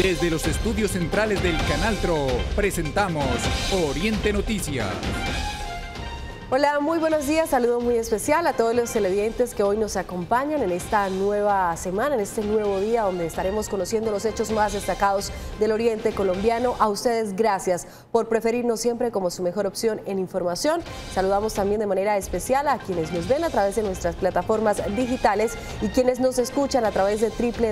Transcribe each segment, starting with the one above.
Desde los estudios centrales del Canal TRO, presentamos Oriente Noticias. Hola, muy buenos días, saludo muy especial a todos los televidentes que hoy nos acompañan en esta nueva semana, en este nuevo día donde estaremos conociendo los hechos más destacados del oriente colombiano. A ustedes gracias por preferirnos siempre como su mejor opción en información. Saludamos también de manera especial a quienes nos ven a través de nuestras plataformas digitales y quienes nos escuchan a través de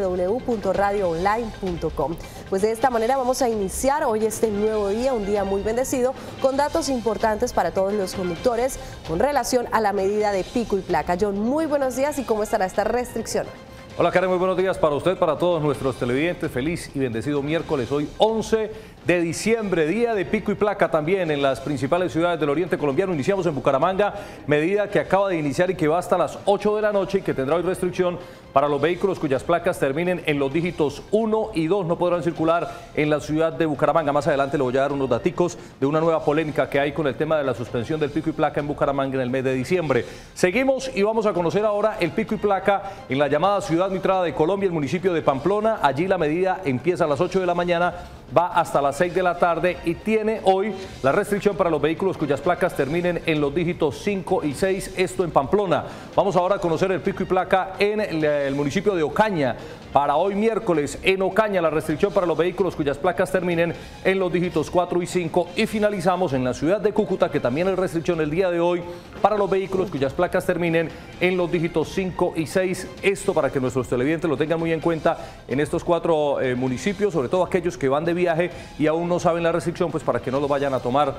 www.radioonline.com. Pues de esta manera vamos a iniciar hoy este nuevo día, un día muy bendecido, con datos importantes para todos los conductores con relación a la medida de pico y placa. John, muy buenos días y cómo estará esta restricción. Hola Karen, muy buenos días para usted, para todos nuestros televidentes. Feliz y bendecido miércoles, hoy 11 de diciembre, día de pico y placa también en las principales ciudades del oriente colombiano. Iniciamos en Bucaramanga, medida que acaba de iniciar y que va hasta las 8 de la noche y que tendrá hoy restricción para los vehículos cuyas placas terminen en los dígitos 1 y 2. No podrán circular en la ciudad de Bucaramanga. Más adelante le voy a dar unos daticos de una nueva polémica que hay con el tema de la suspensión del pico y placa en Bucaramanga en el mes de diciembre. Seguimos y vamos a conocer ahora el pico y placa en la llamada ciudad mitrada de Colombia, el municipio de Pamplona. Allí la medida empieza a las 8 de la mañana, va hasta las 6 de la tarde y tiene hoy la restricción para los vehículos cuyas placas terminen en los dígitos 5 y 6, esto en Pamplona. Vamos ahora a conocer el pico y placa en el municipio de Ocaña. Para hoy miércoles en Ocaña la restricción para los vehículos cuyas placas terminen en los dígitos 4 y 5 y finalizamos en la ciudad de Cúcuta, que también hay restricción el día de hoy para los vehículos cuyas placas terminen en los dígitos 5 y 6. Esto para que nuestros televidentes lo tengan muy en cuenta en estos 4 municipios, sobre todo aquellos que van de viaje y aún no saben la restricción, pues para que no lo vayan a tomar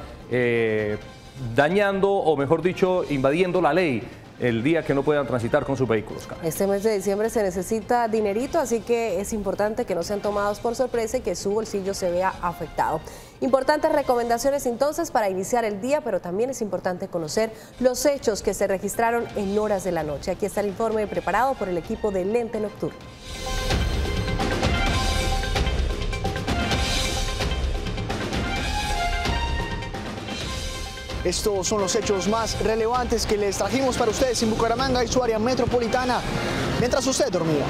dañando o mejor dicho invadiendo la ley el día que no puedan transitar con sus vehículos. Este mes de diciembre se necesita dinerito, así que es importante que no sean tomados por sorpresa y que su bolsillo se vea afectado. Importantes recomendaciones entonces para iniciar el día, pero también es importante conocer los hechos que se registraron en horas de la noche. Aquí está el informe preparado por el equipo de Lente Nocturno. Estos son los hechos más relevantes que les trajimos para ustedes en Bucaramanga y su área metropolitana, mientras usted dormía.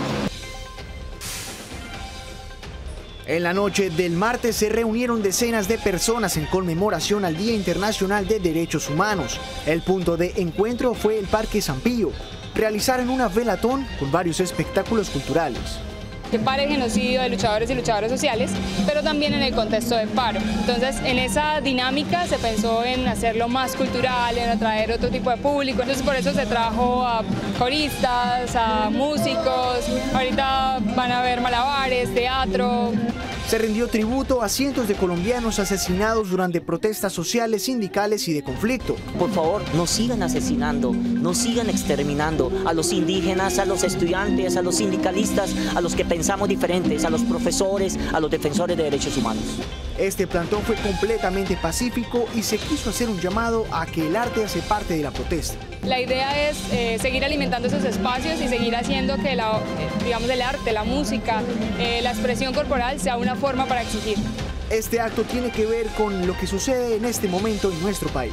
En la noche del martes se reunieron decenas de personas en conmemoración al Día Internacional de Derechos Humanos. El punto de encuentro fue el Parque San Pío. Realizaron una velatón con varios espectáculos culturales. Que pare el genocidio de luchadores y luchadoras sociales, pero también en el contexto de paro. Entonces, en esa dinámica se pensó en hacerlo más cultural, en atraer otro tipo de público. Entonces, por eso se trajo a coristas, a músicos. Ahorita van a ver malabares, teatro. Se rindió tributo a cientos de colombianos asesinados durante protestas sociales, sindicales y de conflicto. Por favor, no sigan asesinando, no sigan exterminando a los indígenas, a los estudiantes, a los sindicalistas, a los que pensamos diferentes, a los profesores, a los defensores de derechos humanos. Este plantón fue completamente pacífico y se quiso hacer un llamado a que el arte hace parte de la protesta. La idea es seguir alimentando esos espacios y seguir haciendo que digamos, el arte, la música, la expresión corporal sea una forma para exigir. Este acto tiene que ver con lo que sucede en este momento en nuestro país.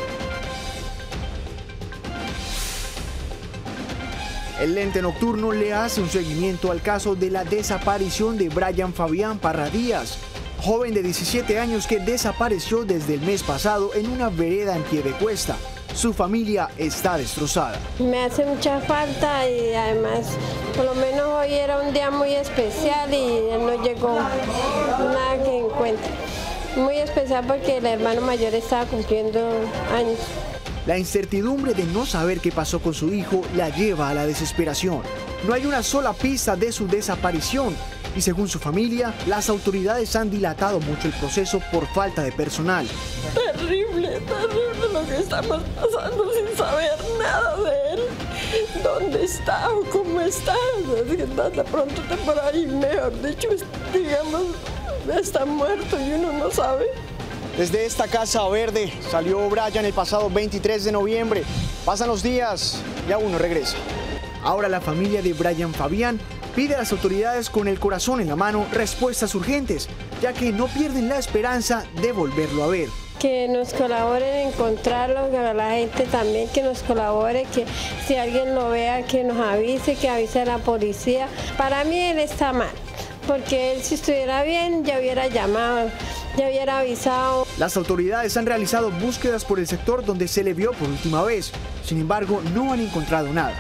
El Lente Nocturno le hace un seguimiento al caso de la desaparición de Brian Fabián Parra Díaz, joven de 17 años que desapareció desde el mes pasado en una vereda en Piedecuesta. Su familia está destrozada. Me hace mucha falta y además, por lo menos hoy era un día muy especial y él no llegó, nada que encuentre. Muy especial porque el hermano mayor estaba cumpliendo años. La incertidumbre de no saber qué pasó con su hijo la lleva a la desesperación. No hay una sola pista de su desaparición y según su familia, las autoridades han dilatado mucho el proceso por falta de personal. Terrible lo que estamos pasando sin saber nada de él. ¿Dónde está o cómo está? De pronto está por ahí, mejor dicho, digamos, está muerto y uno no sabe. Desde esta casa verde salió Brian el pasado 23 de noviembre. Pasan los días y aún no regresa. Ahora la familia de Brian Fabián pide a las autoridades con el corazón en la mano respuestas urgentes, ya que no pierden la esperanza de volverlo a ver. Que nos colaboren en encontrarlo, que a la gente también que nos colabore, que si alguien lo vea que nos avise, que avise a la policía. Para mí él está mal, porque él si estuviera bien ya hubiera llamado, ya hubiera avisado. Las autoridades han realizado búsquedas por el sector donde se le vio por última vez. Sin embargo, no han encontrado nada.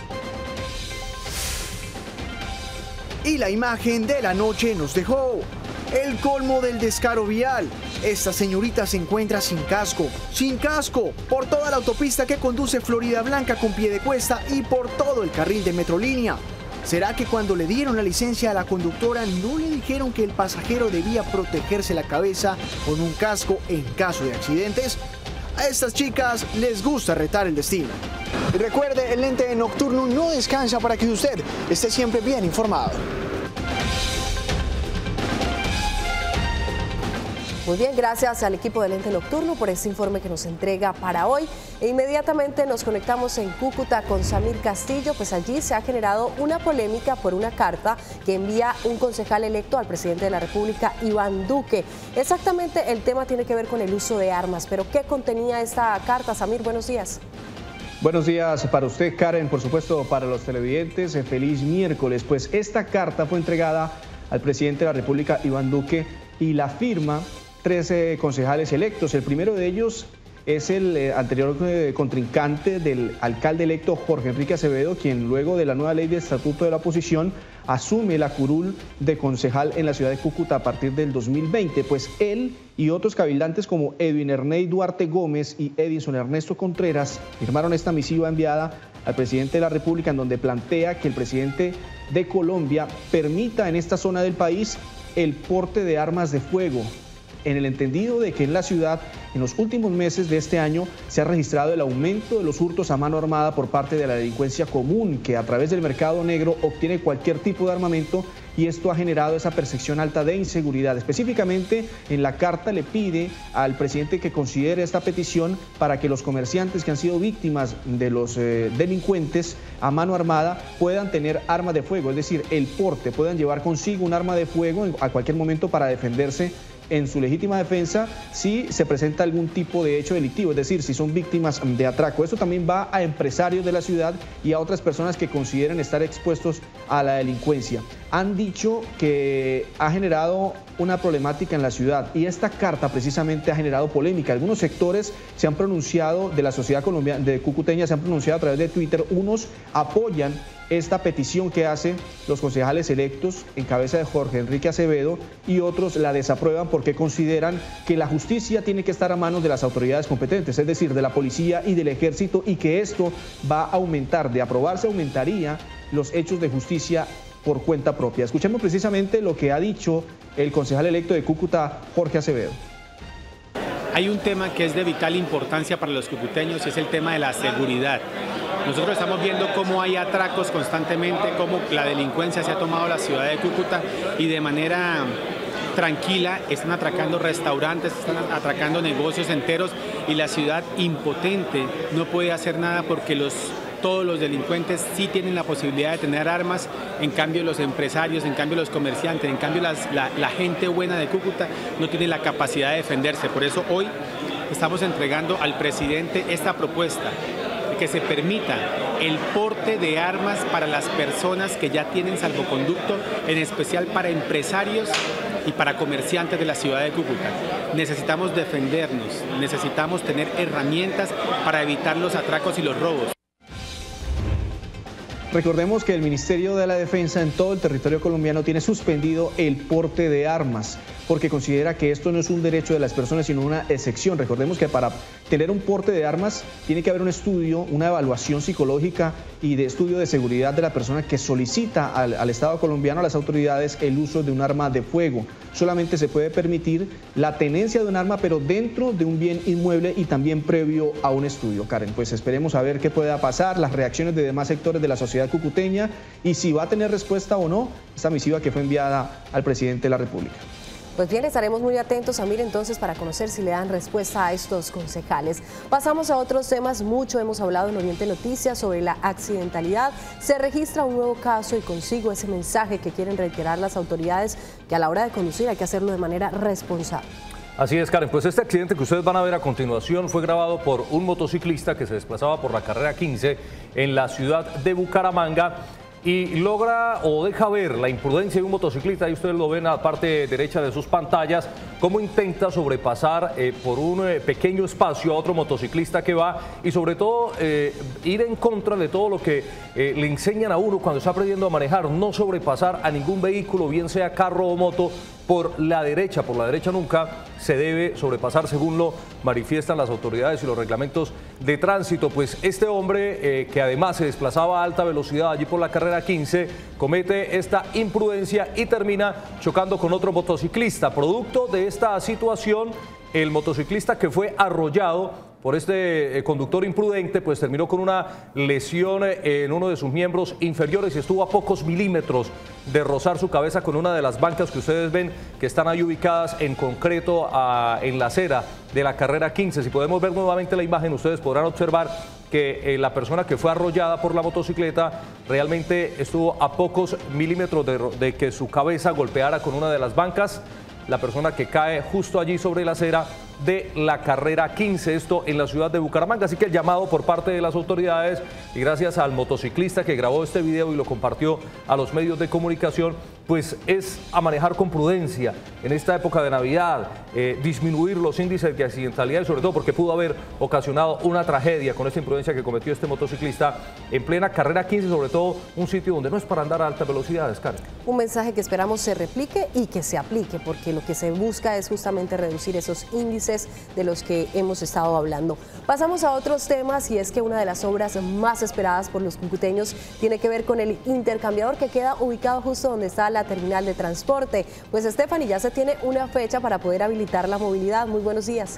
Y la imagen de la noche nos dejó el colmo del descaro vial. Esta señorita se encuentra sin casco, por toda la autopista que conduce Florida Blanca con Piedecuesta y por todo el carril de Metrolínea. ¿Será que cuando le dieron la licencia a la conductora no le dijeron que el pasajero debía protegerse la cabeza con un casco en caso de accidentes? A estas chicas les gusta retar el destino. Y recuerde, el lente nocturno no descansa para que usted esté siempre bien informado. Muy bien, gracias al equipo del Ente Nocturno por este informe que nos entrega para hoy. E inmediatamente nos conectamos en Cúcuta con Samir Castillo, pues allí se ha generado una polémica por una carta que envía un concejal electo al presidente de la República, Iván Duque. Exactamente el tema tiene que ver con el uso de armas, pero ¿qué contenía esta carta? Samir, buenos días. Buenos días para usted, Karen, por supuesto para los televidentes. Feliz miércoles. Pues esta carta fue entregada al presidente de la República, Iván Duque, y la firma 13 concejales electos. El primero de ellos es el anterior contrincante del alcalde electo Jorge Enrique Acevedo, quien luego de la nueva ley de estatuto de la oposición asume la curul de concejal en la ciudad de Cúcuta a partir del 2020. Pues él y otros cabildantes como Edwin Erney Duarte Gómez y Edison Ernesto Contreras firmaron esta misiva enviada al presidente de la República, en donde plantea que el presidente de Colombia permita en esta zona del país el porte de armas de fuego, en el entendido de que en la ciudad, en los últimos meses de este año, se ha registrado el aumento de los hurtos a mano armada por parte de la delincuencia común, que a través del mercado negro obtiene cualquier tipo de armamento, y esto ha generado esa percepción alta de inseguridad. Específicamente, en la carta le pide al presidente que considere esta petición para que los comerciantes que han sido víctimas de los delincuentes a mano armada puedan tener armas de fuego, es decir, el porte, puedan llevar consigo un arma de fuego a cualquier momento para defenderse en su legítima defensa si se presenta algún tipo de hecho delictivo, es decir, si son víctimas de atraco. Esto también va a empresarios de la ciudad y a otras personas que consideren estar expuestos a la delincuencia. Han dicho que ha generado una problemática en la ciudad y esta carta precisamente ha generado polémica. Algunos sectores se han pronunciado de la sociedad colombiana, de cucuteña, se han pronunciado a través de Twitter. Unos apoyan esta petición que hacen los concejales electos en cabeza de Jorge Enrique Acevedo y otros la desaprueban porque consideran que la justicia tiene que estar a manos de las autoridades competentes, es decir, de la policía y del ejército, y que esto va a aumentar, de aprobarse aumentaría los hechos de justicia por cuenta propia. Escuchemos precisamente lo que ha dicho el concejal electo de Cúcuta, Jorge Acevedo. Hay un tema que es de vital importancia para los cucuteños y es el tema de la seguridad. Nosotros estamos viendo cómo hay atracos constantemente, cómo la delincuencia se ha tomado la ciudad de Cúcuta y de manera tranquila están atracando restaurantes, están atracando negocios enteros y la ciudad impotente no puede hacer nada porque todos los delincuentes sí tienen la posibilidad de tener armas, en cambio los empresarios, en cambio los comerciantes, en cambio la gente buena de Cúcuta no tiene la capacidad de defenderse. Por eso hoy estamos entregando al presidente esta propuesta de que se permita el porte de armas para las personas que ya tienen salvoconducto, en especial para empresarios y para comerciantes de la ciudad de Cúcuta. Necesitamos defendernos, necesitamos tener herramientas para evitar los atracos y los robos. Recordemos que el Ministerio de la Defensa en todo el territorio colombiano tiene suspendido el porte de armas porque considera que esto no es un derecho de las personas sino una excepción. Recordemos que para tener un porte de armas tiene que haber un estudio, una evaluación psicológica y de estudio de seguridad de la persona que solicita al Estado colombiano, a las autoridades, el uso de un arma de fuego. Solamente se puede permitir la tenencia de un arma, pero dentro de un bien inmueble y también previo a un estudio. Karen, pues esperemos a ver qué pueda pasar, las reacciones de demás sectores de la sociedad cucuteña y si va a tener respuesta o no esta misiva que fue enviada al presidente de la República. Pues bien, estaremos muy atentos, Samir, entonces para conocer si le dan respuesta a estos concejales. Pasamos a otros temas. Mucho hemos hablado en Oriente Noticias sobre la accidentalidad. Se registra un nuevo caso y consigo ese mensaje que quieren reiterar las autoridades, que a la hora de conducir hay que hacerlo de manera responsable. Así es, Karen, pues este accidente que ustedes van a ver a continuación fue grabado por un motociclista que se desplazaba por la carrera 15 en la ciudad de Bucaramanga. y logra o deja ver la imprudencia de un motociclista, y ustedes lo ven a la parte derecha de sus pantallas, cómo intenta sobrepasar por un pequeño espacio a otro motociclista que va, y sobre todo ir en contra de todo lo que le enseñan a uno cuando está aprendiendo a manejar, no sobrepasar a ningún vehículo, bien sea carro o moto, por la derecha nunca se debe sobrepasar, según lo manifiestan las autoridades y los reglamentos de tránsito. Pues este hombre, que además se desplazaba a alta velocidad allí por la carrera 15, comete esta imprudencia y termina chocando con otro motociclista. Producto de esta situación, el motociclista que fue arrollado por este conductor imprudente, pues terminó con una lesión en uno de sus miembros inferiores y estuvo a pocos milímetros de rozar su cabeza con una de las bancas que ustedes ven que están ahí ubicadas en concreto en la acera de la carrera 15. Si podemos ver nuevamente la imagen, ustedes podrán observar que la persona que fue arrollada por la motocicleta realmente estuvo a pocos milímetros de que su cabeza golpeara con una de las bancas. La persona que cae justo allí sobre la acera de la carrera 15, esto en la ciudad de Bucaramanga. Así que el llamado por parte de las autoridades, y gracias al motociclista que grabó este video y lo compartió a los medios de comunicación, pues es a manejar con prudencia en esta época de Navidad, disminuir los índices de accidentalidad, y sobre todo porque pudo haber ocasionado una tragedia con esta imprudencia que cometió este motociclista en plena carrera 15, sobre todo un sitio donde no es para andar a altas velocidades, Karen. Un mensaje que esperamos se replique y que se aplique, porque lo que se busca es justamente reducir esos índices de los que hemos estado hablando. Pasamos a otros temas, y es que una de las obras más esperadas por los cucuteños tiene que ver con el intercambiador que queda ubicado justo donde está la terminal de transporte. Pues Stephanie, ya se tiene una fecha para poder habilitar la movilidad. Muy buenos días.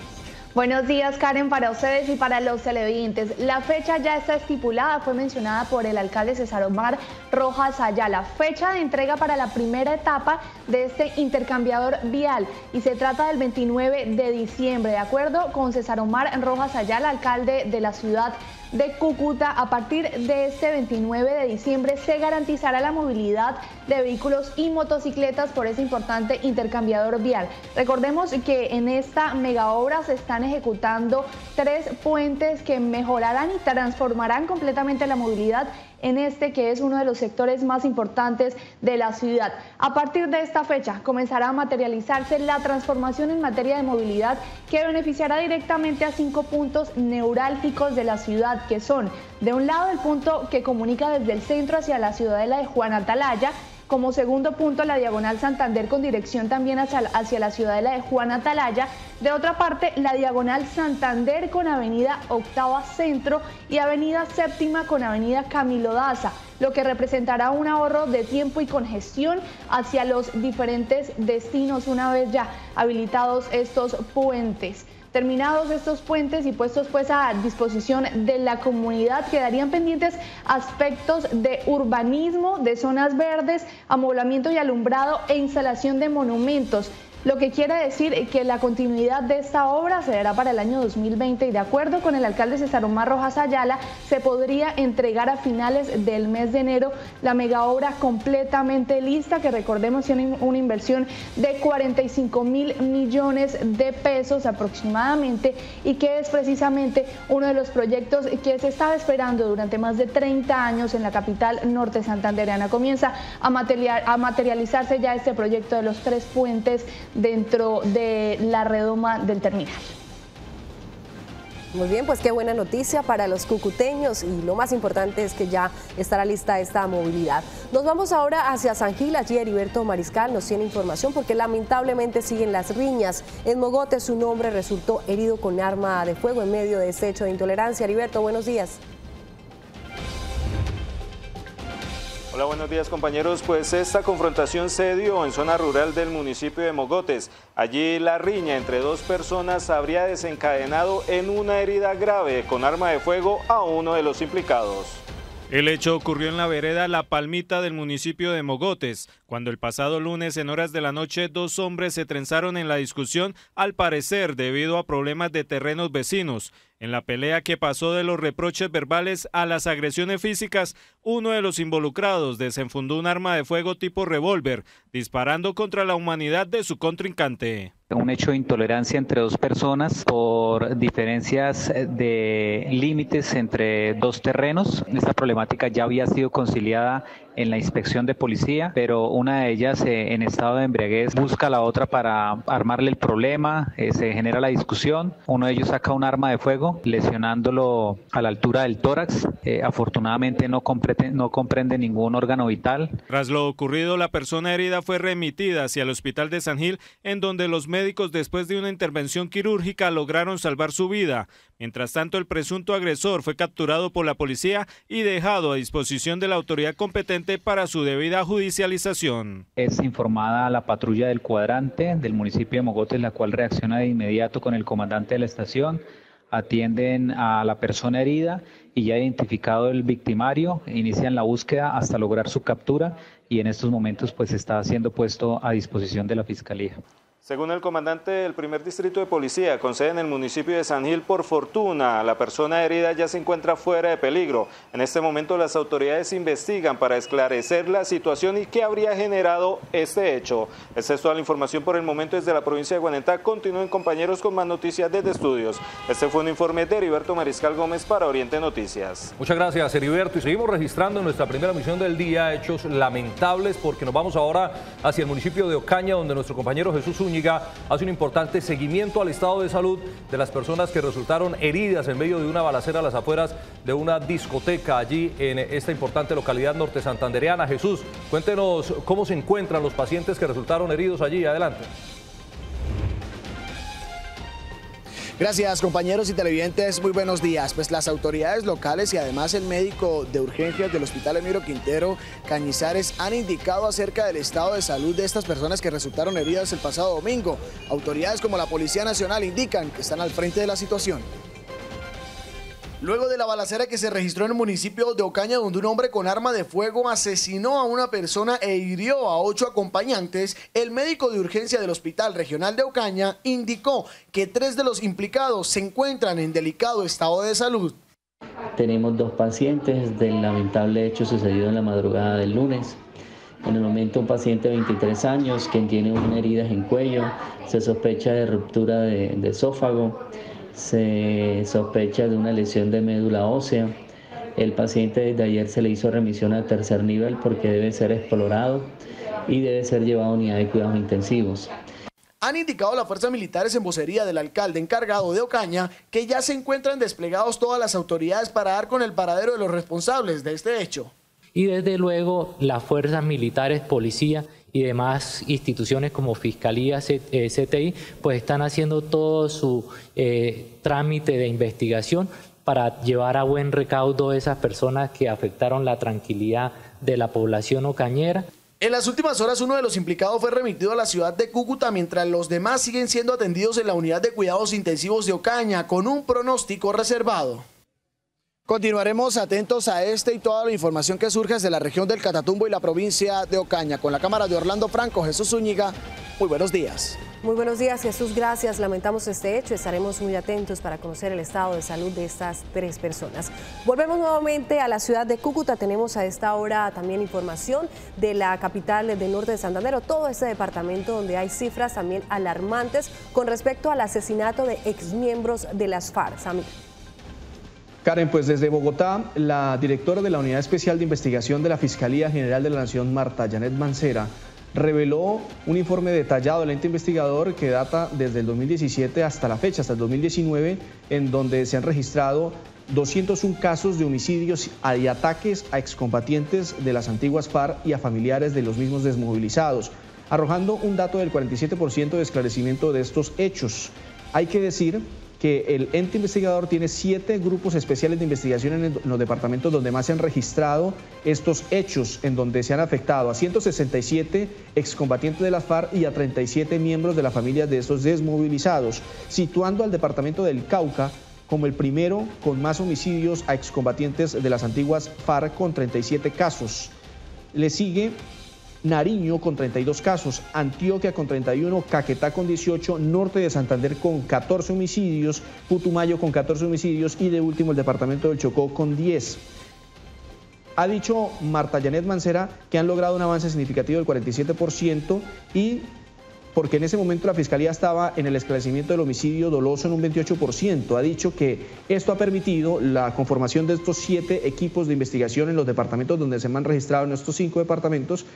Buenos días, Karen, para ustedes y para los televidentes. La fecha ya está estipulada, fue mencionada por el alcalde César Omar Rojas Ayala. Fecha de entrega para la primera etapa de este intercambiador vial, y se trata del 29 de diciembre. De acuerdo con César Omar Rojas Ayala, alcalde de la ciudad de Cúcuta, a partir de este 29 de diciembre se garantizará la movilidad de vehículos y motocicletas por ese importante intercambiador vial. Recordemos que en esta mega obra se están ejecutando 3 puentes que mejorarán y transformarán completamente la movilidad en este que es uno de los sectores más importantes de la ciudad. A partir de esta fecha comenzará a materializarse la transformación en materia de movilidad que beneficiará directamente a 5 puntos neurálgicos de la ciudad, que son, de un lado, el punto que comunica desde el centro hacia la ciudadela de Juan Atalaya. Como segundo punto, la diagonal Santander con dirección también hacia la ciudadela de Juan Atalaya. De otra parte, la diagonal Santander con avenida Octava Centro y avenida Séptima con avenida Camilo Daza, lo que representará un ahorro de tiempo y congestión hacia los diferentes destinos una vez ya habilitados estos puentes. Terminados estos puentes y puestos pues a disposición de la comunidad, quedarían pendientes aspectos de urbanismo, de zonas verdes, amoblamiento y alumbrado e instalación de monumentos. Lo que quiere decir que la continuidad de esta obra se dará para el año 2020, y de acuerdo con el alcalde César Omar Rojas Ayala, se podría entregar a finales del mes de enero la mega obra completamente lista, que recordemos tiene una inversión de 45.000 millones de pesos aproximadamente, y que es precisamente uno de los proyectos que se estaba esperando durante más de 30 años en la capital norte santandereana. Comienza a materializarse ya este proyecto de los 3 puentes dentro de la redoma del terminal. Muy bien, pues qué buena noticia para los cucuteños, y lo más importante es que ya estará lista esta movilidad. Nos vamos ahora hacia San Gil. Allí Heriberto Mariscal nos tiene información, porque lamentablemente siguen las riñas. En Mogotes un hombre resultó herido con arma de fuego en medio de este hecho de intolerancia. Heriberto, buenos días. Hola, buenos días, compañeros. Pues esta confrontación se dio en zona rural del municipio de Mogotes. Allí la riña entre 2 personas habría desencadenado en una herida grave con arma de fuego a uno de los implicados. El hecho ocurrió en la vereda La Palmita del municipio de Mogotes, cuando cuando el pasado lunes en horas de la noche 2 hombres se trenzaron en la discusión, al parecer debido a problemas de terrenos vecinos. En la pelea que pasó de los reproches verbales a las agresiones físicas, uno de los involucrados desenfundó un arma de fuego tipo revólver, disparando contra la humanidad de su contrincante. Un hecho de intolerancia entre dos personas por diferencias de límites entre dos terrenos. Esta problemática ya había sido conciliada en la inspección de policía, pero una de ellas en estado de embriaguez busca a la otra para armarle el problema, se genera la discusión, uno de ellos saca un arma de fuego lesionándolo a la altura del tórax, afortunadamente no comprende ningún órgano vital. Tras lo ocurrido, la persona herida fue remitida hacia el hospital de San Gil, en donde los médicos, después de una intervención quirúrgica, lograron salvar su vida. Mientras tanto, el presunto agresor fue capturado por la policía y dejado a disposición de la autoridad competente para su debida judicialización. Es informada la patrulla del cuadrante del municipio de Mogotes, la cual reacciona de inmediato con el comandante de la estación, atienden a la persona herida y ya identificado el victimario, inician la búsqueda hasta lograr su captura y en estos momentos pues está siendo puesto a disposición de la Fiscalía. Según el comandante del primer distrito de policía con sede en el municipio de San Gil, por fortuna, la persona herida ya se encuentra fuera de peligro. En este momento las autoridades investigan para esclarecer la situación y qué habría generado este hecho. Esta es toda la información por el momento desde la provincia de Guanentá. Continúen, compañeros, con más noticias desde estudios. Este fue un informe de Heriberto Mariscal Gómez para Oriente Noticias. Muchas gracias, Heriberto. Y seguimos registrando en nuestra primera misión del día hechos lamentables, porque nos vamos ahora hacia el municipio de Ocaña, donde nuestro compañero Jesús Zúñiga hace un importante seguimiento al estado de salud de las personas que resultaron heridas en medio de una balacera a las afueras de una discoteca allí en esta importante localidad norte santandereana. Jesús, cuéntenos cómo se encuentran los pacientes que resultaron heridos allí. Adelante. Gracias, compañeros y televidentes, muy buenos días. Pues las autoridades locales y además el médico de urgencias del Hospital Emiro Quintero Cañizares han indicado acerca del estado de salud de estas personas que resultaron heridas el pasado domingo. Autoridades como la Policía Nacional indican que están al frente de la situación. Luego de la balacera que se registró en el municipio de Ocaña, donde un hombre con arma de fuego asesinó a una persona e hirió a 8 acompañantes, el médico de urgencia del Hospital Regional de Ocaña indicó que 3 de los implicados se encuentran en delicado estado de salud. Tenemos 2 pacientes del lamentable hecho sucedido en la madrugada del lunes. En el momento, un paciente de 23 años, quien tiene unas heridas en cuello, se sospecha de ruptura de esófago. Se sospecha de una lesión de médula ósea. El paciente desde ayer se le hizo remisión al 3er nivel porque debe ser explorado y debe ser llevado a unidad de cuidados intensivos. Han indicado las fuerzas militares en vocería del alcalde encargado de Ocaña que ya se encuentran desplegados todas las autoridades para dar con el paradero de los responsables de este hecho. Y desde luego las fuerzas militares, policía y demás instituciones como Fiscalía, CTI, pues están haciendo todo su trámite de investigación para llevar a buen recaudo a esas personas que afectaron la tranquilidad de la población ocañera. En las últimas horas, uno de los implicados fue remitido a la ciudad de Cúcuta, mientras los demás siguen siendo atendidos en la unidad de cuidados intensivos de Ocaña, con un pronóstico reservado. Continuaremos atentos a este y toda la información que surge desde la región del Catatumbo y la provincia de Ocaña. Con la cámara de Orlando Franco, Jesús Zúñiga, muy buenos días. Muy buenos días, Jesús, gracias. Lamentamos este hecho, estaremos muy atentos para conocer el estado de salud de estas 3 personas. Volvemos nuevamente a la ciudad de Cúcuta, tenemos a esta hora también información de la capital del norte de Santander, todo este departamento donde hay cifras también alarmantes con respecto al asesinato de exmiembros de las FARC. Samir. Karen, pues desde Bogotá, la directora de la Unidad Especial de Investigación de la Fiscalía General de la Nación, Marta Janet Mancera, reveló un informe detallado del ente investigador que data desde el 2017 hasta la fecha, hasta el 2019, en donde se han registrado 201 casos de homicidios y ataques a excombatientes de las antiguas FARC y a familiares de los mismos desmovilizados, arrojando un dato del 47% de esclarecimiento de estos hechos. Hay que decir que el ente investigador tiene 7 grupos especiales de investigación en los departamentos donde más se han registrado estos hechos, en donde se han afectado a 167 excombatientes de las FARC y a 37 miembros de la familia de estos desmovilizados, situando al departamento del Cauca como el primero con más homicidios a excombatientes de las antiguas FARC con 37 casos. Le sigue Nariño con 32 casos, Antioquia con 31, Caquetá con 18, Norte de Santander con 14 homicidios, Putumayo con 14 homicidios y de último el departamento del Chocó con 10. Ha dicho Marta Yanet Mancera que han logrado un avance significativo del 47% y porque en ese momento la Fiscalía estaba en el esclarecimiento del homicidio doloso en un 28%. Ha dicho que esto ha permitido la conformación de estos 7 equipos de investigación en los departamentos donde se han registrado en estos 5 departamentos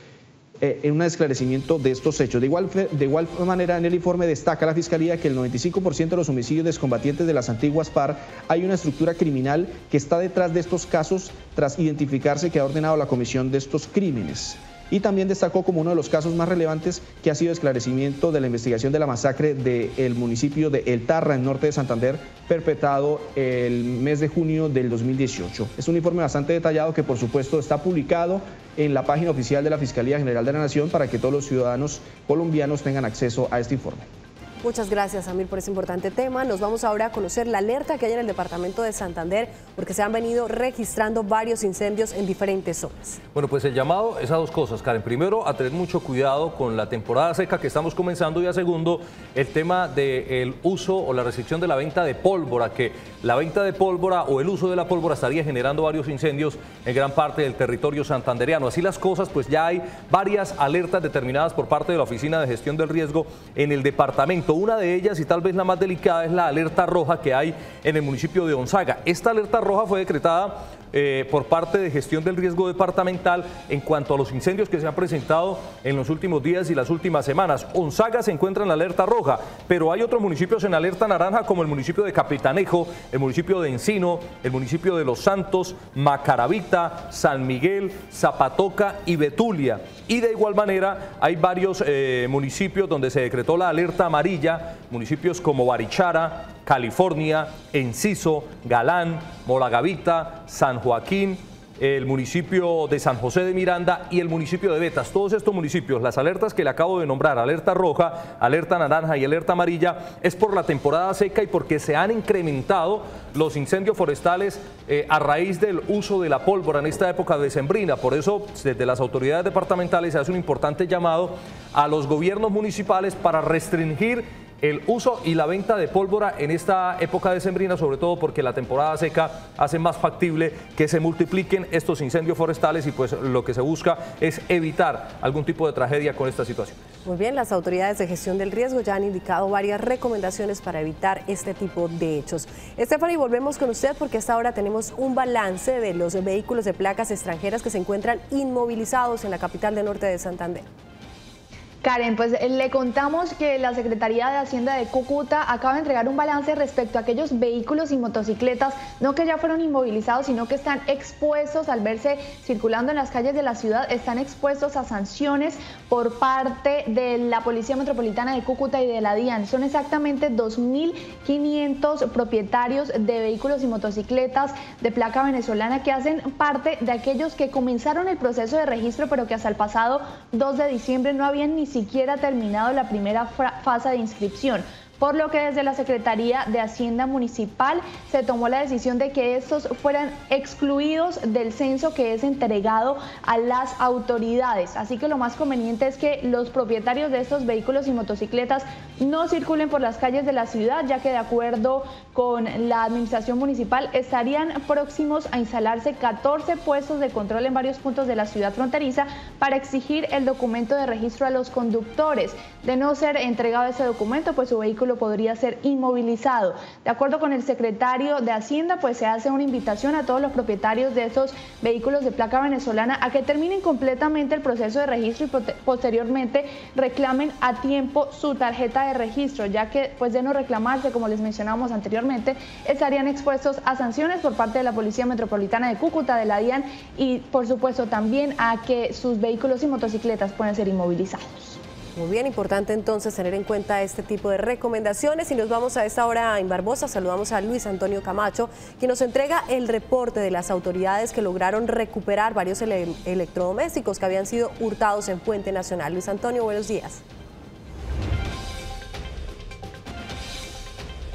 en un esclarecimiento de estos hechos. De igual manera, en el informe destaca la Fiscalía que el 95% de los homicidios de excombatientes de las antiguas FARC hay una estructura criminal que está detrás de estos casos tras identificarse que ha ordenado la comisión de estos crímenes. Y también destacó como uno de los casos más relevantes que ha sido esclarecimiento de la investigación de la masacre del municipio de El Tarra, en norte de Santander, perpetrado el mes de junio del 2018. Es un informe bastante detallado que por supuesto está publicado en la página oficial de la Fiscalía General de la Nación para que todos los ciudadanos colombianos tengan acceso a este informe. Muchas gracias, Amir, por ese importante tema. Nos vamos ahora a conocer la alerta que hay en el departamento de Santander porque se han venido registrando varios incendios en diferentes zonas. Bueno, pues el llamado es a dos cosas, Karen. Primero, a tener mucho cuidado con la temporada seca que estamos comenzando y a segundo, el tema del uso o la restricción de la venta de pólvora, que la venta de pólvora o el uso de la pólvora estaría generando varios incendios en gran parte del territorio santandereano. Así las cosas, pues ya hay varias alertas determinadas por parte de la Oficina de Gestión del Riesgo en el departamento. Una de ellas, y tal vez la más delicada, es la alerta roja que hay en el municipio de Onzaga. Esta alerta roja fue decretada por parte de Gestión del Riesgo Departamental en cuanto a los incendios que se han presentado en los últimos días y las últimas semanas. Onzaga se encuentra en la alerta roja, pero hay otros municipios en alerta naranja como el municipio de Capitanejo, el municipio de Encino, el municipio de Los Santos, Macaravita, San Miguel, Zapatoca y Betulia. Y de igual manera hay varios municipios donde se decretó la alerta amarilla, municipios como Barichara, California, Enciso, Galán, Molagavita, San Joaquín, el municipio de San José de Miranda y el municipio de Betas. Todos estos municipios, las alertas que le acabo de nombrar, alerta roja, alerta naranja y alerta amarilla, es por la temporada seca y porque se han incrementado los incendios forestales a raíz del uso de la pólvora en esta época decembrina. Por eso, desde las autoridades departamentales se hace un importante llamado a los gobiernos municipales para restringir el uso y la venta de pólvora en esta época decembrina, sobre todo porque la temporada seca hace más factible que se multipliquen estos incendios forestales y pues lo que se busca es evitar algún tipo de tragedia con esta situación. Muy bien, las autoridades de gestión del riesgo ya han indicado varias recomendaciones para evitar este tipo de hechos. Stephanie, volvemos con usted porque hasta ahora tenemos un balance de los vehículos de placas extranjeras que se encuentran inmovilizados en la capital del norte de Santander. Karen, pues le contamos que la Secretaría de Hacienda de Cúcuta acaba de entregar un balance respecto a aquellos vehículos y motocicletas, no que ya fueron inmovilizados, sino que están expuestos al verse circulando en las calles de la ciudad, están expuestos a sanciones por parte de la Policía Metropolitana de Cúcuta y de la DIAN. Son exactamente 2.500 propietarios de vehículos y motocicletas de placa venezolana que hacen parte de aquellos que comenzaron el proceso de registro, pero que hasta el pasado 2 de diciembre no habían ni siquiera terminado la primera fase de inscripción, por lo que desde la Secretaría de Hacienda Municipal se tomó la decisión de que estos fueran excluidos del censo que es entregado a las autoridades. Así que lo más conveniente es que los propietarios de estos vehículos y motocicletas no circulen por las calles de la ciudad, ya que de acuerdo con la administración municipal estarían próximos a instalarse 14 puestos de control en varios puntos de la ciudad fronteriza para exigir el documento de registro a los conductores. De no ser entregado ese documento, pues su vehículo podría ser inmovilizado. De acuerdo con el secretario de Hacienda, pues se hace una invitación a todos los propietarios de estos vehículos de placa venezolana a que terminen completamente el proceso de registro y posteriormente reclamen a tiempo su tarjeta de registro, ya que pues de no reclamarse, como les mencionamos anteriormente, estarían expuestos a sanciones por parte de la Policía Metropolitana de Cúcuta, de la DIAN y por supuesto también a que sus vehículos y motocicletas puedan ser inmovilizados. Muy bien, importante entonces tener en cuenta este tipo de recomendaciones y nos vamos a esta hora en Barbosa. Saludamos a Luis Antonio Camacho, quien nos entrega el reporte de las autoridades que lograron recuperar varios electrodomésticos que habían sido hurtados en Puente Nacional. Luis Antonio, buenos días.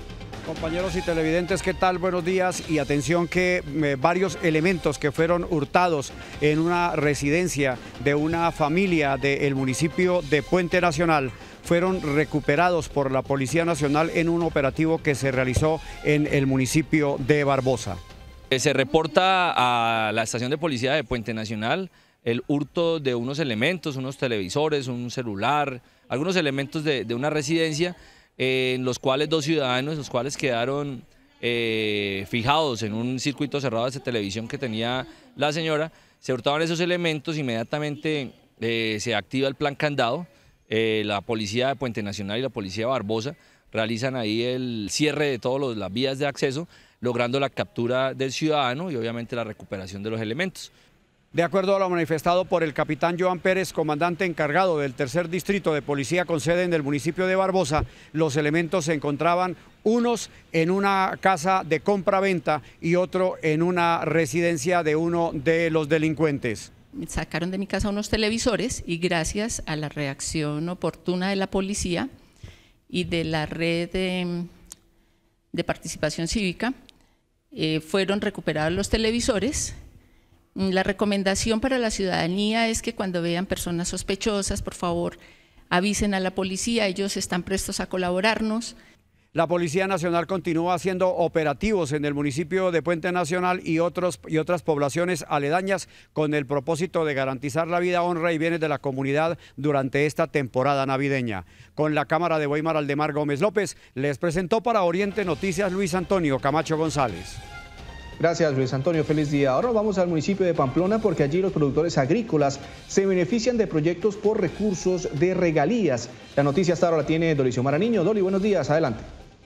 Compañeros y televidentes, ¿qué tal? Buenos días y atención que varios elementos que fueron hurtados en una residencia de una familia del municipio de Puente Nacional fueron recuperados por la Policía Nacional en un operativo que se realizó en el municipio de Barbosa. Se reporta a la estación de policía de Puente Nacional el hurto de unos elementos, unos televisores, un celular, algunos elementos de una residencia, en los cuales dos ciudadanos, los cuales quedaron fijados en un circuito cerrado de televisión que tenía la señora. Se hurtaban esos elementos, inmediatamente se activa el plan candado, la policía de Puente Nacional y la policía de Barbosa realizan ahí el cierre de todas las vías de acceso, logrando la captura del ciudadano y obviamente la recuperación de los elementos. De acuerdo a lo manifestado por el capitán Joan Pérez, comandante encargado del tercer distrito de policía con sede en el municipio de Barbosa, los elementos se encontraban unos en una casa de compra-venta y otro en una residencia de uno de los delincuentes. Sacaron de mi casa unos televisores y gracias a la reacción oportuna de la policía y de la red de participación cívica, fueron recuperados los televisores. La recomendación para la ciudadanía es que cuando vean personas sospechosas, por favor, avisen a la policía, ellos están prestos a colaborarnos. La Policía Nacional continúa haciendo operativos en el municipio de Puente Nacional y otras poblaciones aledañas con el propósito de garantizar la vida, honra y bienes de la comunidad durante esta temporada navideña. Con la cámara de Weimar Aldemar Gómez López, les presentó para Oriente Noticias Luis Antonio Camacho González. Gracias, Luis Antonio, feliz día. Ahora vamos al municipio de Pamplona porque allí los productores agrícolas se benefician de proyectos por recursos de regalías. La noticia hasta ahora la tiene Doli Xiomara Niño. Doli, buenos días, adelante.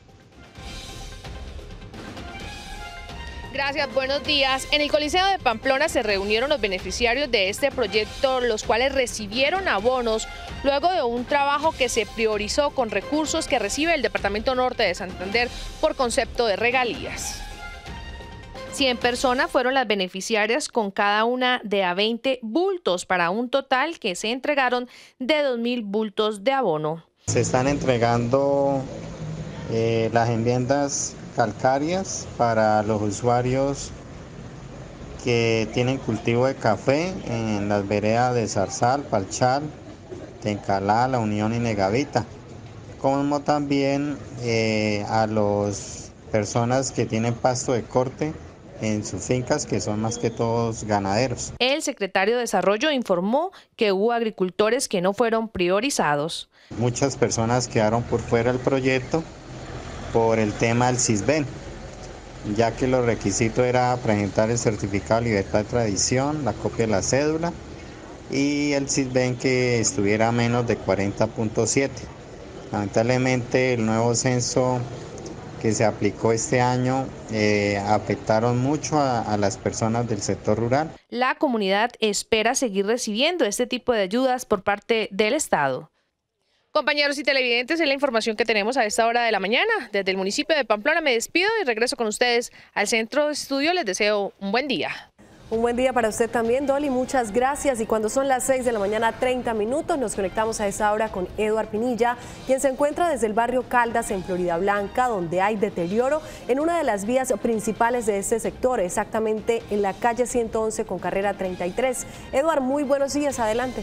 Gracias, buenos días. En el Coliseo de Pamplona se reunieron los beneficiarios de este proyecto, los cuales recibieron abonos luego de un trabajo que se priorizó con recursos que recibe el Departamento Norte de Santander por concepto de regalías. 100 personas fueron las beneficiarias con cada una de a 20 bultos para un total que se entregaron de 2.000 bultos de abono. Se están entregando las enmiendas calcáreas para los usuarios que tienen cultivo de café en las veredas de Zarzal, Palchal, Tencalá, La Unión y Negavita, como también a las personas que tienen pasto de corte en sus fincas, que son más que todos ganaderos. El secretario de Desarrollo informó que hubo agricultores que no fueron priorizados. Muchas personas quedaron por fuera del proyecto por el tema del CISBEN, ya que los requisitos era presentar el certificado de libertad de tradición, la copia de la cédula y el CISBEN que estuviera a menos de 40.7. Lamentablemente el nuevo censo que se aplicó este año afectaron mucho a las personas del sector rural. La comunidad espera seguir recibiendo este tipo de ayudas por parte del Estado. Compañeros y televidentes, es la información que tenemos a esta hora de la mañana. Desde el municipio de Pamplona me despido y regreso con ustedes al centro de estudio. Les deseo un buen día. Un buen día para usted también, Doli, muchas gracias. Y cuando son las 6 de la mañana, 30 minutos, nos conectamos a esa hora con Eduard Pinilla, quien se encuentra desde el barrio Caldas en Florida Blanca, donde hay deterioro en una de las vías principales de este sector, exactamente en la calle 111 con carrera 33. Eduard, muy buenos días, adelante.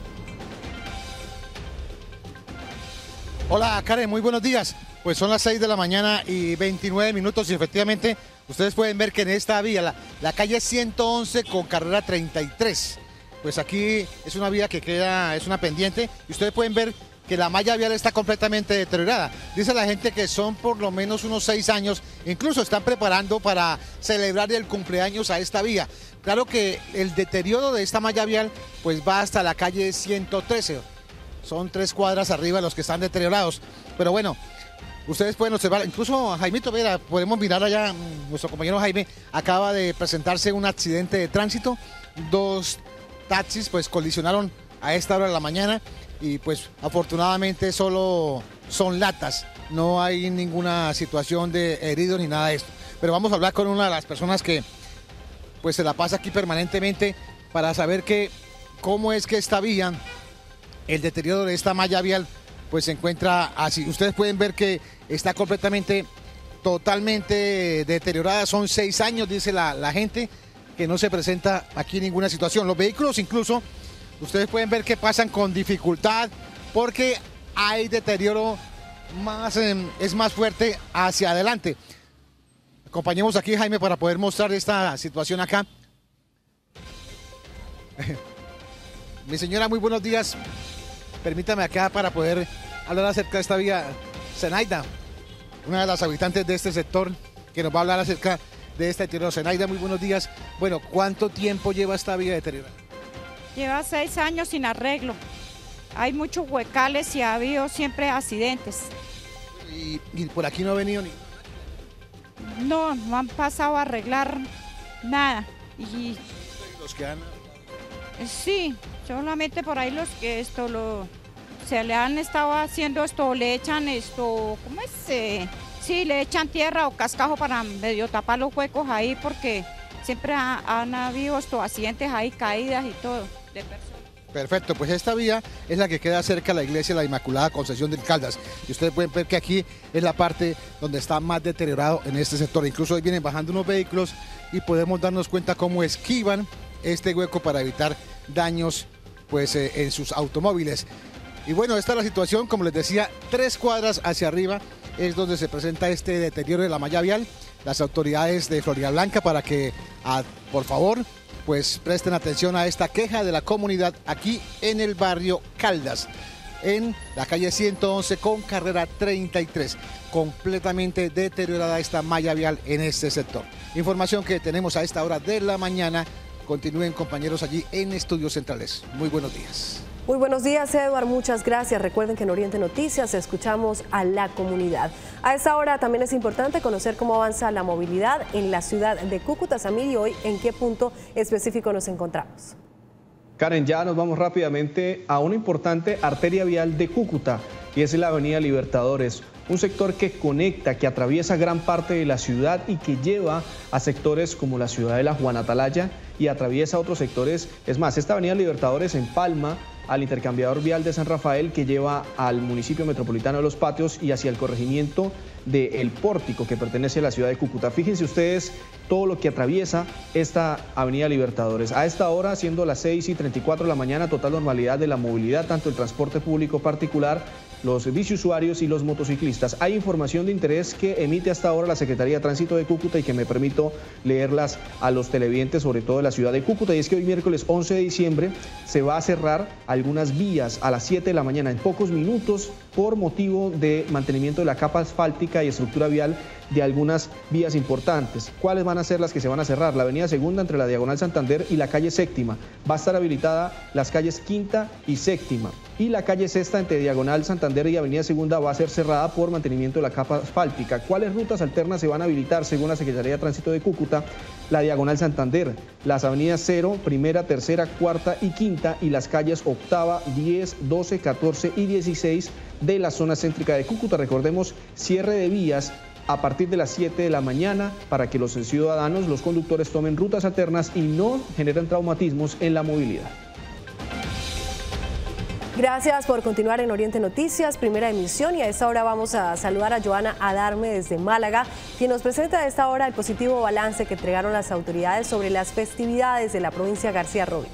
Hola Karen, muy buenos días. Pues son las 6 de la mañana y 29 minutos y efectivamente ustedes pueden ver que en esta vía, la calle 111 con carrera 33, pues aquí es una vía que queda, es una pendiente y ustedes pueden ver que la malla vial está completamente deteriorada. Dice la gente que son por lo menos unos 6 años, incluso están preparando para celebrar el cumpleaños a esta vía. Claro que el deterioro de esta malla vial pues va hasta la calle 113. Son 3 cuadras arriba los que están deteriorados. Pero bueno, ustedes pueden observar, incluso Jaimito, mira, podemos mirar allá, nuestro compañero Jaime acaba de presentarse un accidente de tránsito. 2 taxis pues colisionaron a esta hora de la mañana y pues afortunadamente solo son latas. No hay ninguna situación de heridos ni nada de esto. Pero vamos a hablar con una de las personas que pues se la pasa aquí permanentemente para saber cómo es que esta vía, el deterioro de esta malla vial, pues se encuentra así. Ustedes pueden ver que está completamente totalmente deteriorada. Son 6 años, dice la gente, que no se presenta aquí ninguna situación. Los vehículos incluso, ustedes pueden ver que pasan con dificultad porque hay deterioro es más fuerte hacia adelante. Acompañemos aquí, Jaime, para poder mostrar esta situación acá. Mi señora, muy buenos días. Permítame acá para poder hablar acerca de esta vía. Zenaida, una de las habitantes de este sector, que nos va a hablar acerca de este deterioro. Zenaida, muy buenos días. Bueno, ¿cuánto tiempo lleva esta vía deteriorada? Lleva 6 años sin arreglo. Hay muchos huecales y ha habido siempre accidentes. ¿Y por aquí no ha venido ni...? No han pasado a arreglar nada. Y ¿Los que han...? Sí, solamente por ahí los que se le han estado haciendo le echan ¿cómo es? Sí, le echan tierra o cascajo para medio tapar los huecos ahí, porque siempre han habido accidentes ahí, caídas y todo de personas. Perfecto, pues esta vía es la que queda cerca de la iglesia de la Inmaculada Concepción del Caldas. Y ustedes pueden ver que aquí es la parte donde está más deteriorado en este sector. Incluso hoy vienen bajando unos vehículos y podemos darnos cuenta cómo esquivan este hueco para evitar daños pues, en sus automóviles. Y bueno, esta es la situación, como les decía, 3 cuadras hacia arriba es donde se presenta este deterioro de la malla vial. Las autoridades de Floridablanca para que, por favor, pues presten atención a esta queja de la comunidad aquí en el barrio Caldas, en la calle 111 con carrera 33, completamente deteriorada esta malla vial en este sector. Información que tenemos a esta hora de la mañana. Continúen, compañeros, allí en Estudios Centrales. Muy buenos días. Muy buenos días, Eduard, muchas gracias. Recuerden que en Oriente Noticias escuchamos a la comunidad. A esta hora también es importante conocer cómo avanza la movilidad en la ciudad de Cúcuta. Samir, y hoy en qué punto específico nos encontramos. Karen, ya nos vamos rápidamente a una importante arteria vial de Cúcuta, y es la avenida Libertadores, un sector que conecta, que atraviesa gran parte de la ciudad y que lleva a sectores como la ciudad de la Juan Atalaya y atraviesa otros sectores. Es más, esta avenida Libertadores empalma al intercambiador vial de San Rafael, que lleva al municipio metropolitano de Los Patios y hacia el corregimiento de El Pórtico, que pertenece a la ciudad de Cúcuta. Fíjense ustedes todo lo que atraviesa esta avenida Libertadores. A esta hora, siendo las 6:34 de la mañana, total normalidad de la movilidad, tanto el transporte público particular, los biciusuarios y los motociclistas. Hay información de interés que emite hasta ahora la Secretaría de Tránsito de Cúcuta y que me permito leerlas a los televidentes, sobre todo de la ciudad de Cúcuta, y es que hoy miércoles 11 de diciembre se va a cerrar algunas vías a las 7 de la mañana, en pocos minutos, por motivo de mantenimiento de la capa asfáltica y estructura vial de algunas vías importantes. ¿Cuáles van a ser las que se van a cerrar? La avenida Segunda entre la Diagonal Santander y la calle Séptima. Va a estar habilitada las calles Quinta y Séptima. Y la calle Sexta entre Diagonal Santander y Avenida Segunda va a ser cerrada por mantenimiento de la capa asfáltica. ¿Cuáles rutas alternas se van a habilitar según la Secretaría de Tránsito de Cúcuta? La Diagonal Santander, las avenidas 0, Primera, Tercera, Cuarta y Quinta, y las calles Octava, 10, 12, 14 y 16 de la zona céntrica de Cúcuta. Recordemos, cierre de vías a partir de las 7 de la mañana para que los ciudadanos, los conductores, tomen rutas alternas y no generen traumatismos en la movilidad. Gracias por continuar en Oriente Noticias, primera emisión, y a esta hora vamos a saludar a Joana Adarme desde Málaga, quien nos presenta a esta hora el positivo balance que entregaron las autoridades sobre las festividades de la provincia García Rovira.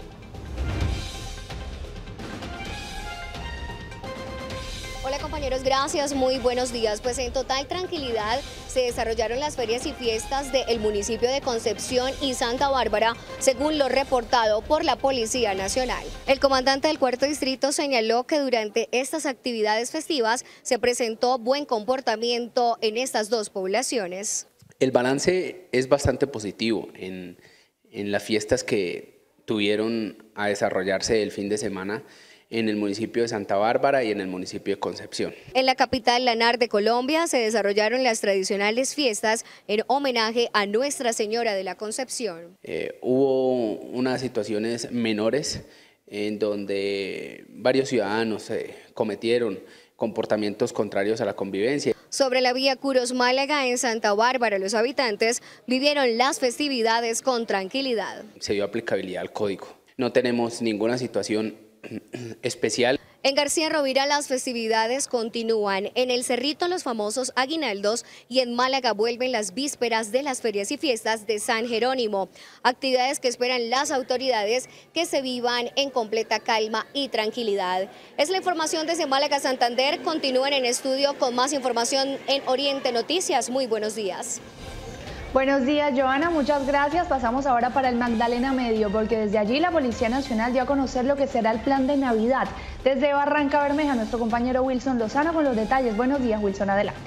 Hola compañeros, gracias, muy buenos días. Pues en total tranquilidad se desarrollaron las ferias y fiestas del municipio de Concepción y Santa Bárbara, según lo reportado por la Policía Nacional. El comandante del Cuarto Distrito señaló que durante estas actividades festivas se presentó buen comportamiento en estas dos poblaciones. El balance es bastante positivo en las fiestas que tuvieron a desarrollarse el fin de semana en el municipio de Santa Bárbara y en el municipio de Concepción. En la capital lanar de Colombia se desarrollaron las tradicionales fiestas en homenaje a Nuestra Señora de la Concepción. Hubo unas situaciones menores en donde varios ciudadanos cometieron comportamientos contrarios a la convivencia. Sobre la vía Curos-Málaga en Santa Bárbara, los habitantes vivieron las festividades con tranquilidad. Se dio aplicabilidad al código. No tenemos ninguna situación especial. En García Rovira las festividades continúan. En el Cerrito los famosos aguinaldos y en Málaga vuelven las vísperas de las ferias y fiestas de San Jerónimo. Actividades que esperan las autoridades que se vivan en completa calma y tranquilidad. Es la información desde Málaga, Santander. Continúen en estudio con más información en Oriente Noticias. Muy buenos días. Buenos días, Joana, muchas gracias. Pasamos ahora para el Magdalena Medio, porque desde allí la Policía Nacional dio a conocer lo que será el plan de Navidad. Desde Barranca Bermeja, nuestro compañero Wilson Lozano con los detalles. Buenos días, Wilson, adelante.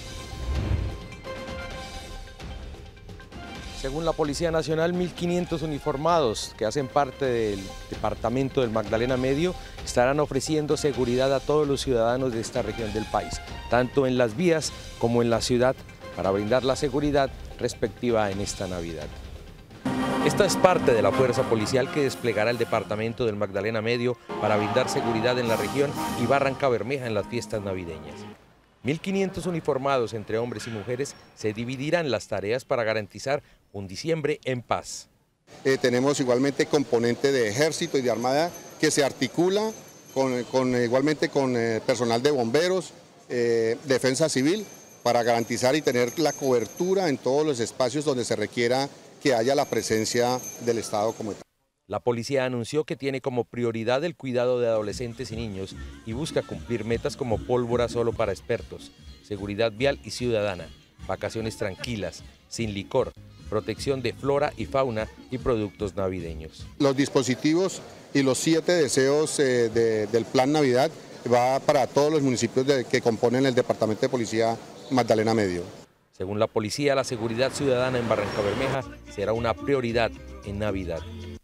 Según la Policía Nacional, 1.500 uniformados que hacen parte del departamento del Magdalena Medio estarán ofreciendo seguridad a todos los ciudadanos de esta región del país, tanto en las vías como en la ciudad, para brindar la seguridad respectiva en esta Navidad. Esta es parte de la fuerza policial que desplegará el departamento del Magdalena Medio para brindar seguridad en la región y Barranca Bermeja en las fiestas navideñas. 1.500 uniformados entre hombres y mujeres se dividirán las tareas para garantizar un diciembre en paz. Tenemos igualmente componente de ejército y de armada que se articula igualmente con personal de bomberos, defensa civil, para garantizar y tener la cobertura en todos los espacios donde se requiera que haya la presencia del Estado como tal. La policía anunció que tiene como prioridad el cuidado de adolescentes y niños y busca cumplir metas como pólvora solo para expertos, seguridad vial y ciudadana, vacaciones tranquilas, sin licor, protección de flora y fauna y productos navideños. Los dispositivos y los 7 deseos del Plan Navidad va para todos los municipios que componen el Departamento de Policía Magdalena Medio. Según la policía, la seguridad ciudadana en Barranca Bermeja será una prioridad en Navidad.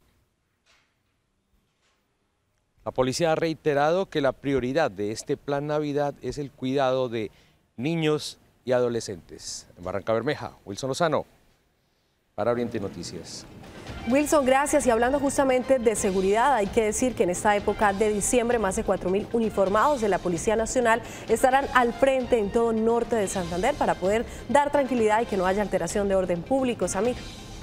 La policía ha reiterado que la prioridad de este Plan Navidad es el cuidado de niños y adolescentes. En Barranca Bermeja, Wilson Lozano, para Oriente Noticias. Wilson, gracias. Y hablando justamente de seguridad, hay que decir que en esta época de diciembre más de 4.000 uniformados de la Policía Nacional estarán al frente en todo norte de Santander para poder dar tranquilidad y que no haya alteración de orden público. Samir.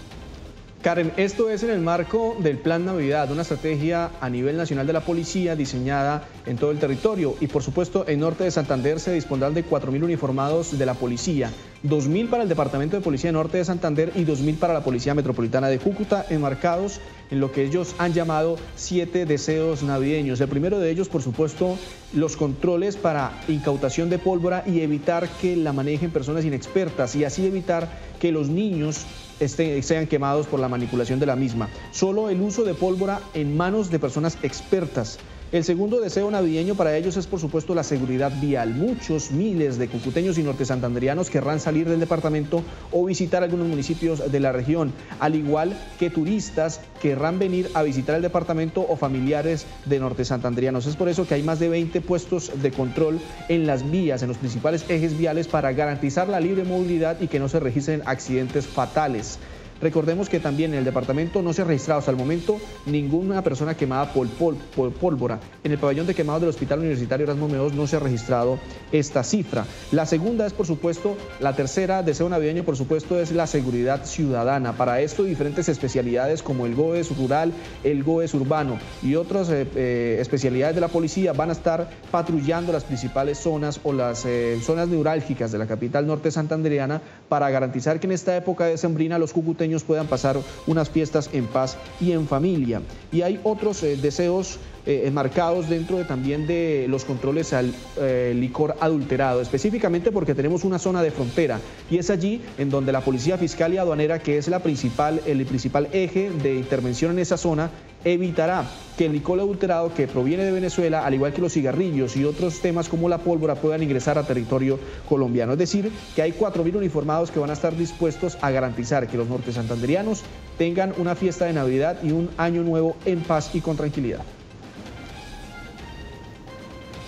Karen, esto es en el marco del Plan Navidad, una estrategia a nivel nacional de la policía diseñada en todo el territorio y por supuesto en norte de Santander se dispondrán de 4.000 uniformados de la policía, 2.000 para el Departamento de Policía Norte de Santander y 2.000 para la Policía Metropolitana de Cúcuta, enmarcados en lo que ellos han llamado 7 deseos navideños. El primero de ellos, por supuesto, los controles para incautación de pólvora y evitar que la manejen personas inexpertas y así evitar que los niños sean quemados por la manipulación de la misma. Solo el uso de pólvora en manos de personas expertas. El segundo deseo navideño para ellos es, por supuesto, la seguridad vial. Muchos, miles de cucuteños y nortesantanderianos querrán salir del departamento o visitar algunos municipios de la región, al igual que turistas querrán venir a visitar el departamento o familiares de nortesantanderianos. Es por eso que hay más de 20 puestos de control en las vías, en los principales ejes viales, para garantizar la libre movilidad y que no se registren accidentes fatales. Recordemos que también en el departamento no se ha registrado hasta el momento ninguna persona quemada por pólvora. En el pabellón de quemados del Hospital Universitario Erasmo Meós no se ha registrado esta cifra. La segunda es, por supuesto, la tercera deseo navideño, por supuesto, es la seguridad ciudadana. Para esto, diferentes especialidades como el GOES rural, el GOES urbano y otras especialidades de la policía van a estar patrullando las principales zonas o las zonas neurálgicas de la capital norte santandereana para garantizar que en esta época decembrina los cucuteños puedan pasar unas fiestas en paz y en familia. Y hay otros deseos enmarcados dentro también de los controles al licor adulterado, específicamente porque tenemos una zona de frontera y es allí en donde la Policía Fiscal y Aduanera, que es el principal eje de intervención en esa zona, evitará que el licor adulterado que proviene de Venezuela, al igual que los cigarrillos y otros temas como la pólvora, puedan ingresar a territorio colombiano. Es decir, que hay 4.000 uniformados que van a estar dispuestos a garantizar que los nortesantanderianos tengan una fiesta de Navidad y un año nuevo en paz y con tranquilidad.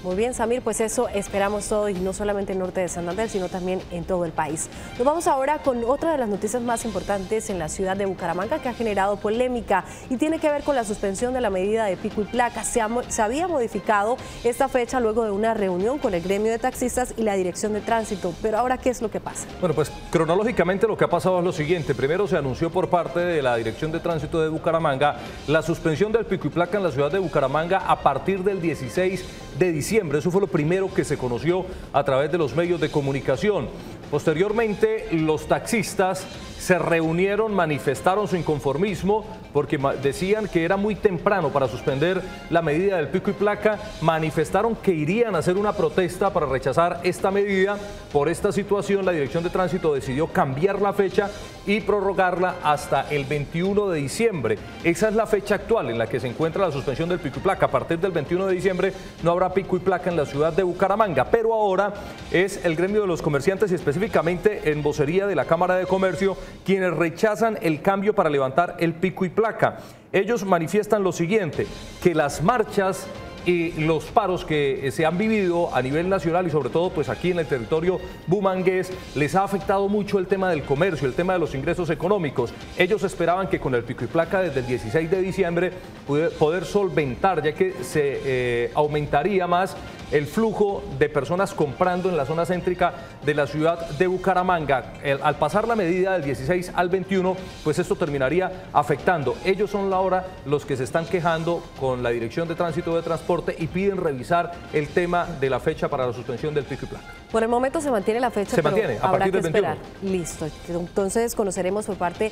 Muy bien, Samir, pues eso esperamos todo, y no solamente en el norte de Santander, sino también en todo el país. Nos vamos ahora con otra de las noticias más importantes en la ciudad de Bucaramanga, que ha generado polémica y tiene que ver con la suspensión de la medida de pico y placa. Se había modificado esta fecha luego de una reunión con el gremio de taxistas y la dirección de tránsito, pero ahora, ¿qué es lo que pasa? Bueno, pues cronológicamente lo que ha pasado es lo siguiente. Primero se anunció por parte de la dirección de tránsito de Bucaramanga la suspensión del pico y placa en la ciudad de Bucaramanga a partir del 16 de diciembre. Eso fue lo primero que se conoció a través de los medios de comunicación. Posteriormente, los taxistas se reunieron, manifestaron su inconformismo porque decían que era muy temprano para suspender la medida del pico y placa, manifestaron que irían a hacer una protesta para rechazar esta medida. Por esta situación, la Dirección de Tránsito decidió cambiar la fecha y prorrogarla hasta el 21 de diciembre. Esa es la fecha actual en la que se encuentra la suspensión del pico y placa. A partir del 21 de diciembre no habrá pico y placa en la ciudad de Bucaramanga, pero ahora es el gremio de los comerciantes y específicamente en vocería de la Cámara de Comercio quienes rechazan el cambio para levantar el pico y placa. Ellos manifiestan lo siguiente, que las marchas y los paros que se han vivido a nivel nacional y sobre todo pues aquí en el territorio bumangués les ha afectado mucho el tema del comercio, el tema de los ingresos económicos. Ellos esperaban que con el pico y placa desde el 16 de diciembre poder solventar, ya que se aumentaría más el flujo de personas comprando en la zona céntrica de la ciudad de Bucaramanga. Al pasar la medida del 16 al 21, pues esto terminaría afectando. Ellos son ahora los que se están quejando con la Dirección de Tránsito de Transporte y piden revisar el tema de la fecha para la suspensión del pico y placa. Por el momento se mantiene la fecha, se mantiene a partir del 21. Listo. Entonces conoceremos por parte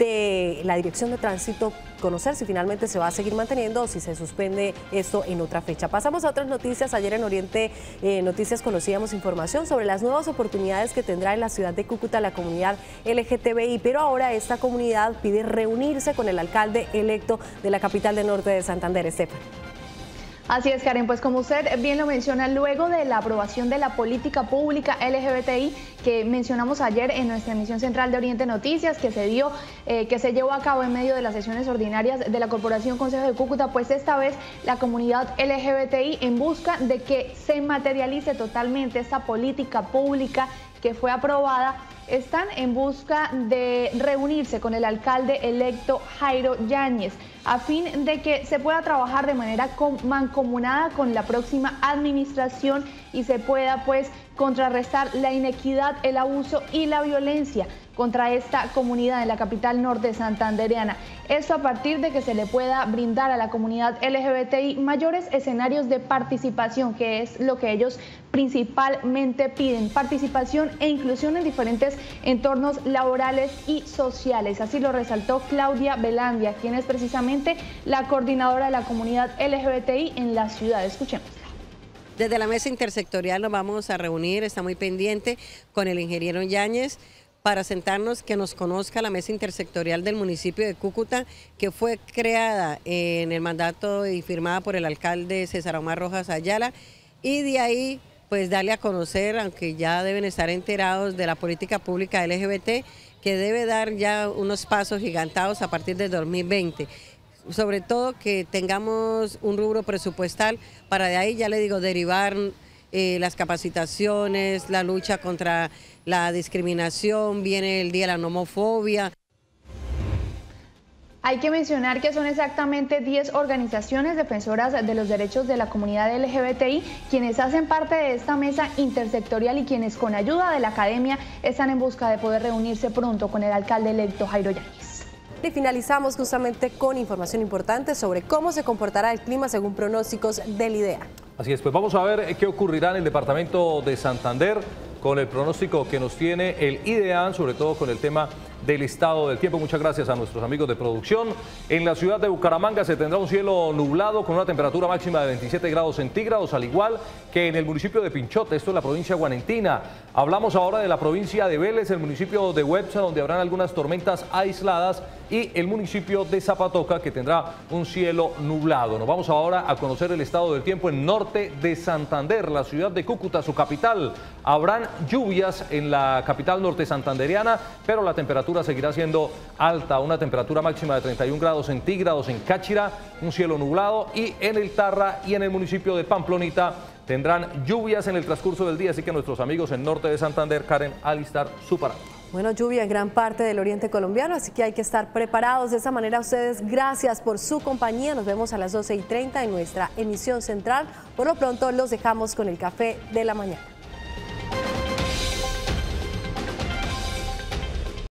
de la Dirección de Tránsito, conocer si finalmente se va a seguir manteniendo o si se suspende esto en otra fecha. Pasamos a otras noticias. Ayer en Oriente Noticias conocíamos información sobre las nuevas oportunidades que tendrá en la ciudad de Cúcuta la comunidad LGTBI, pero ahora esta comunidad pide reunirse con el alcalde electo de la capital del norte de Santander, Estefan. Así es, Karen, pues como usted bien lo menciona, luego de la aprobación de la política pública LGBTI que mencionamos ayer en nuestra emisión central de Oriente Noticias, que se llevó a cabo en medio de las sesiones ordinarias de la Corporación Consejo de Cúcuta, pues esta vez la comunidad LGBTI, en busca de que se materialice totalmente esta política pública que fue aprobada, están en busca de reunirse con el alcalde electo Jairo Yáñez a fin de que se pueda trabajar de manera mancomunada con la próxima administración y se pueda pues contrarrestar la inequidad, el abuso y la violencia contra esta comunidad en la capital norte santandereana. Esto a partir de que se le pueda brindar a la comunidad LGBTI mayores escenarios de participación, que es lo que ellos principalmente piden, participación e inclusión en diferentes entornos laborales y sociales. Así lo resaltó Claudia Belandia, quien es precisamente la coordinadora de la comunidad LGBTI en la ciudad. Escuchemos. Desde la mesa intersectorial nos vamos a reunir, está muy pendiente con el ingeniero Yáñez para sentarnos, que nos conozca la mesa intersectorial del municipio de Cúcuta, que fue creada en el mandato y firmada por el alcalde César Omar Rojas Ayala, y de ahí pues darle a conocer, aunque ya deben estar enterados de la política pública LGBT, que debe dar ya unos pasos gigantados a partir del 2020. Sobre todo que tengamos un rubro presupuestal para de ahí, ya le digo, derivar las capacitaciones, la lucha contra la discriminación, viene el día de la homofobia. Hay que mencionar que son exactamente 10 organizaciones defensoras de los derechos de la comunidad LGBTI quienes hacen parte de esta mesa intersectorial y quienes con ayuda de la academia están en busca de poder reunirse pronto con el alcalde electo Jairo Yáñez. Y finalizamos justamente con información importante sobre cómo se comportará el clima según pronósticos del IDEA. Así es, pues vamos a ver qué ocurrirá en el departamento de Santander con el pronóstico que nos tiene el IDEA, sobre todo con el tema del estado del tiempo. Muchas gracias a nuestros amigos de producción. En la ciudad de Bucaramanga se tendrá un cielo nublado con una temperatura máxima de 27 grados centígrados, al igual que en el municipio de Pinchote, esto es la provincia guanentina. Hablamos ahora de la provincia de Vélez, el municipio de Websa, donde habrán algunas tormentas aisladas, y el municipio de Zapatoca, que tendrá un cielo nublado. Nos vamos ahora a conocer el estado del tiempo en norte de Santander, la ciudad de Cúcuta, su capital. Habrán lluvias en la capital norte santandereana, pero la temperatura seguirá siendo alta, una temperatura máxima de 31 grados centígrados en Cáchira, un cielo nublado, y en el Tarra y en el municipio de Pamplonita tendrán lluvias en el transcurso del día, así que nuestros amigos en norte de Santander, Karen, alistar su paraguas. Bueno, lluvia en gran parte del oriente colombiano, así que hay que estar preparados. De esa manera, ustedes, gracias por su compañía. Nos vemos a las 12:30 en nuestra emisión central. Por lo pronto, los dejamos con el café de la mañana.